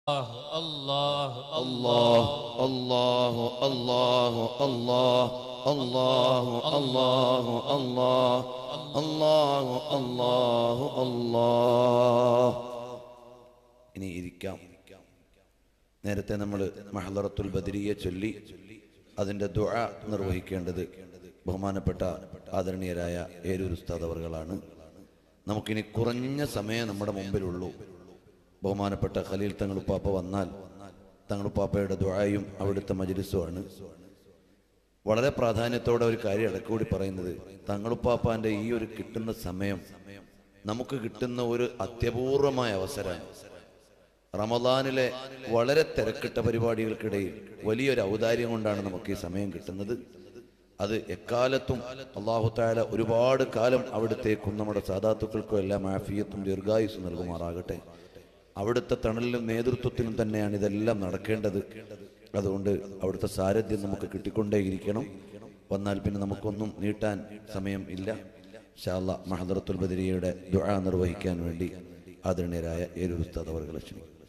الله الله الله الله الله الله الله الله الله الله الله. ഇനി ഇരിക്കാം. നേരത്തെ നമ്മൾ മഹ്ളറത്തുൽ ബദരിയെ ചൊല്ലി അതിൻ്റെ ദുആ നിർവഹിക്കേണ്ടത് ബഹുമാനപ്പെട്ട ആദരണീയരായ ഏരൂർ ഉസ്താദ് അവർകളാണ്. നമുക്കിനി കുറഞ്ഞ സമയം നമ്മുടെ മുമ്പിലുള്ളൂ. ബഹുമാനപ്പെട്ട ഖലീൽ തങ്ങളുപ്പാപ്പ വന്നാൽ തങ്ങളുപ്പാപ്പയുടെ ദുആയും അവിടുത്തെ മജ്ലിസുമാണ്. വളരെ പ്രാധാന്യത്തോടെ ഒരു കാര്യം ഇടയ്ക്കൂടി പറയുന്നത്, തങ്ങളുപ്പാപ്പാൻ്റെ ഈ ഒരു കിട്ടുന്ന സമയം നമുക്ക് കിട്ടുന്ന ഒരു അത്യപൂർവമായ അവസരമാണ്. റമദാനിലെ വളരെ തിരക്കിട്ട പരിപാടികൾക്കിടയിൽ വലിയൊരു ഔദാര്യം കൊണ്ടാണ് നമുക്ക് ഈ സമയം കിട്ടുന്നത്. അത് എക്കാലത്തും അല്ലാഹു തആല ഒരുപാട് കാലം അവിടുത്തേക്കും നമ്മുടെ സാദാത്തുക്കൾക്കും എല്ലാം ആഫിയത്തും ദീർഘായുസ്സും നൽകുമാറാകട്ടെ. അവിടുത്തെ തണലിലും നേതൃത്വത്തിനും തന്നെയാണ് ഇതെല്ലാം നടക്കേണ്ടത്. അതുകൊണ്ട് അവിടുത്തെ സാരഥ്യം നമുക്ക് കിട്ടിക്കൊണ്ടേയിരിക്കണം. വന്നാൽ പിന്നെ നമുക്കൊന്നും നീട്ടാൻ സമയം ഇല്ല. ഇൻഷാ അല്ലാഹ് മഹ്ളറത്തുൽ ബദരിയയുടെ ദുആ നിർവഹിക്കാൻ വേണ്ടി ആദരണീയരായ ഏരൂർ ഉസ്താദ് അവർകളെ ക്ഷണിക്കുന്നു.